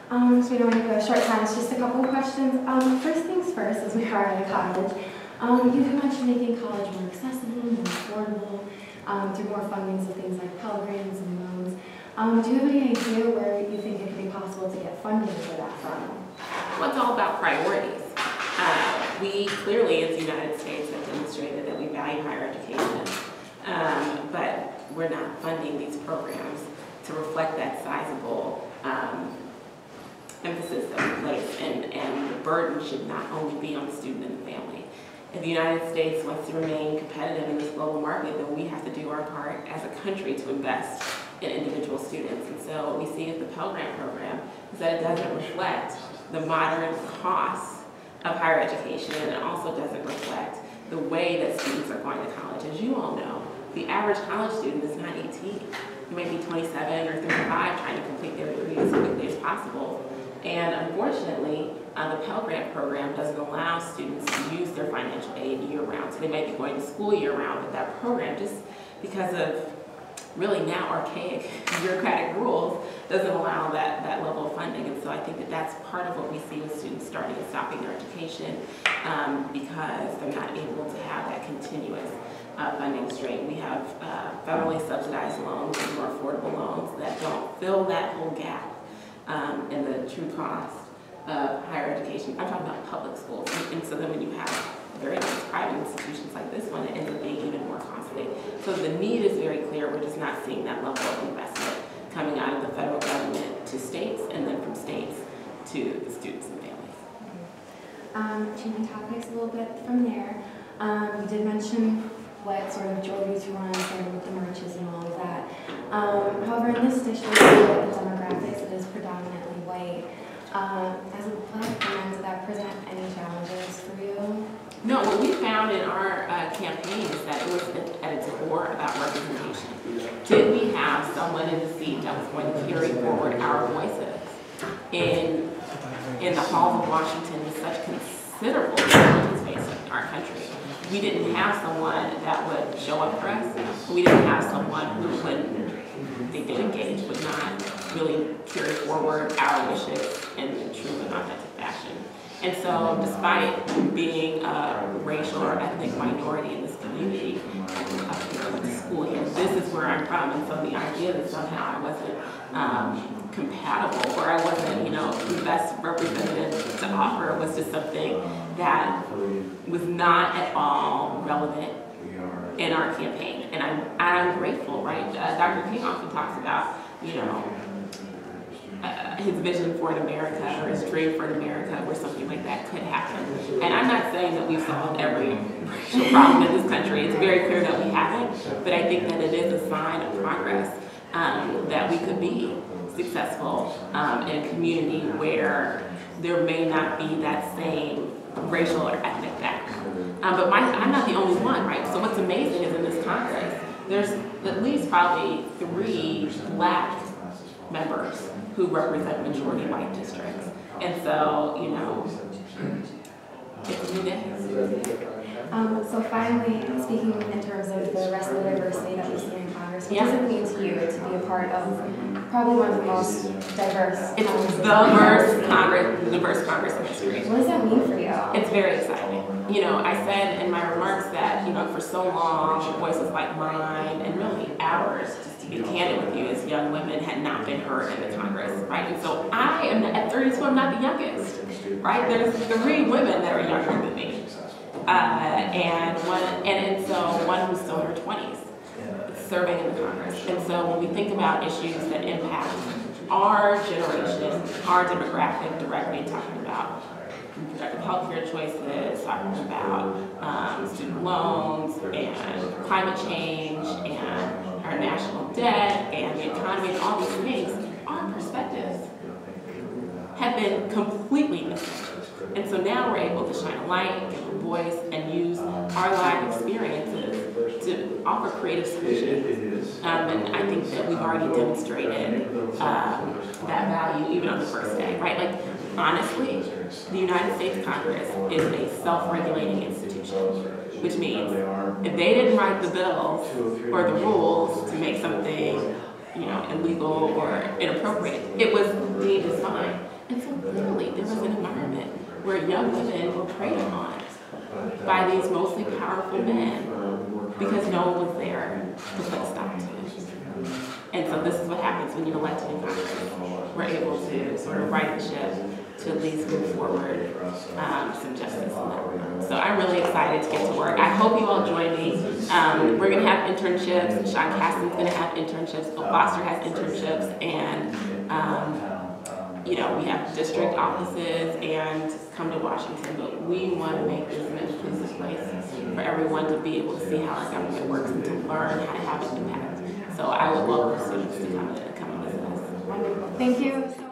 So we don't want to go a short time, it's just a couple of questions. First things first, as we are out of college, you had mentioned making college more accessible, more affordable, through more funding, so things like Pell Grants and loans. Do you have any idea where you think it could be possible to get funding for that from? Well, it's all about priorities. We clearly, as the United States, have demonstrated that we value higher education, but we're not funding these programs to reflect that sizable emphasis that we place, and the burden should not only be on the student and the family. If the United States wants to remain competitive in this global market, then we have to do our part as a country to invest in individual students. And so what we see with the Pell Grant program is that it doesn't reflect the modern costs of higher education, and it also doesn't reflect the way that students are going to college. As you all know, the average college student is not 18. You might be 27 or 35 trying to complete their degree as quickly as possible. And unfortunately, the Pell Grant program doesn't allow students to use their financial aid year-round. So they might be going to school year-round, but that program, just because of really now archaic bureaucratic rules, doesn't allow that level of funding. And so I think that that's part of what we see with students starting and stopping their education because they're not able to have that continuous funding stream. We have federally subsidized loans and more affordable loans that don't fill that whole gap in the true cost of higher education. I'm talking about public schools. And so then when you have very nice private institutions like this one, it ends up being even more costly. So the need is very clear. We're just not seeing that level of investment coming out of the federal government to states, and then from states to the students and families. Changing topics a little bit from there, you did mention what sort of drove you to run, starting with the marches and all of that. However, in this district, the demographics, it is predominantly white. As a black woman, does that present any challenges for you? No, what we found in our campaign is that it was at its core about representation. Did we have someone in the seat that was going to carry forward our voices in the halls of Washington with such considerable challenges facing our country? We didn't have someone that would show up for us. We didn't have someone who, when they did engage, would not really carry forward our wishes in a true and authentic fashion. And so despite being a racial or ethnic minority in this community, I went to school here. This is where I'm from, and so the idea that somehow I wasn't compatible, or I wasn't, the best representative to offer, was just something that was not at all relevant in our campaign. And I'm grateful, right? Dr. King often talks about, his vision for an America, or his dream for an America where something like that could happen. And I'm not saying that we've solved every racial problem in this country. It's very clear that we haven't, but I think that it is a sign of progress that we could be successful in a community where there may not be that same racial or ethnic background. But I'm not the only one, right? So what's amazing is in this Congress, there's at least probably 3 black members who represent majority white districts. And so, it's a new day. So finally, speaking in terms of the rest of the diversity that we see in Congress, what does it mean to you to be a part of probably one of the most diverse diverse Congress in history? What does that mean for you? It's very exciting. I said in my remarks that, for so long, voices like mine, and really ours, just to be candid with you, as young women, had not been heard in the Congress, right? And so I am, at 32, I'm not the youngest, right? There's 3 women that are younger than me. And so one who's still in her 20s, serving in the Congress. And so when we think about issues that impact our generation, our demographic directly, talking about reproductive health care choices, talking about student loans and climate change and our national debt and the economy and all these things, our perspectives have been completely missing. And so now we're able to shine a light, give a voice, and use our life experiences to offer creative solutions. And I think that we've already demonstrated that value even on the first day, right? Like, honestly, the United States Congress is a self-regulating institution, which means if they didn't write the bills or the rules to make something, illegal or inappropriate, it was deemed as fine. And so clearly there was an environment where young women were preyed upon by these mostly powerful men because no one was there to put a stop to it. And so this is what happens when you're elected in Congress. We're able to sort of right the ship to at least move forward some justice in that realm. So I'm really excited to get to work. I hope you all join me. We're going to have internships. Sean Caston's going to have internships. Bill Foster has internships. And, you know, we have district offices and come to Washington. But we want to make this an inclusive place for everyone to be able to see how our government works and to learn how to have an impact. So I would welcome students to come and visit us. Wonderful. Thank you.